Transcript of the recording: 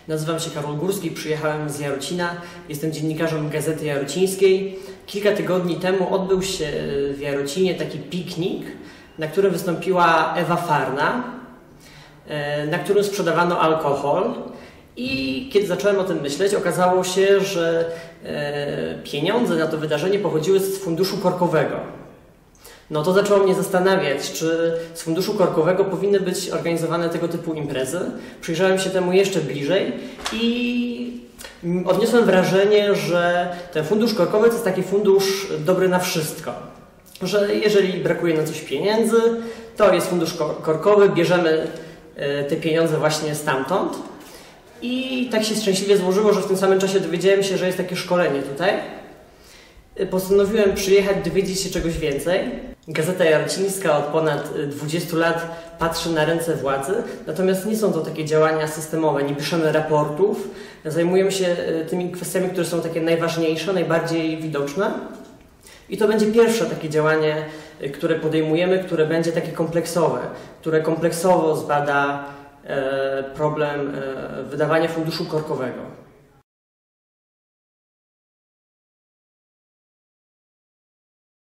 Nazywam się Karol Górski, przyjechałem z Jarocina, jestem dziennikarzem Gazety Jarocińskiej. Kilka tygodni temu odbył się w Jarocinie taki piknik, na którym wystąpiła Ewa Farna, na którym sprzedawano alkohol. I kiedy zacząłem o tym myśleć, okazało się, że pieniądze na to wydarzenie pochodziły z funduszu korkowego. No to zaczęło mnie zastanawiać, czy z funduszu korkowego powinny być organizowane tego typu imprezy. Przyjrzałem się temu jeszcze bliżej i odniosłem wrażenie, że ten fundusz korkowy to jest taki fundusz dobry na wszystko. Że jeżeli brakuje na coś pieniędzy, to jest fundusz korkowy, bierzemy te pieniądze właśnie stamtąd. I tak się szczęśliwie złożyło, że w tym samym czasie dowiedziałem się, że jest takie szkolenie tutaj. Postanowiłem przyjechać, dowiedzieć się czegoś więcej. Gazeta Jarocińska od ponad 20 lat patrzy na ręce władzy, natomiast nie są to takie działania systemowe, nie piszemy raportów, zajmujemy się tymi kwestiami, które są takie najważniejsze, najbardziej widoczne. I to będzie pierwsze takie działanie, które podejmujemy, które będzie takie kompleksowe, które kompleksowo zbada problem wydawania funduszu korkowego.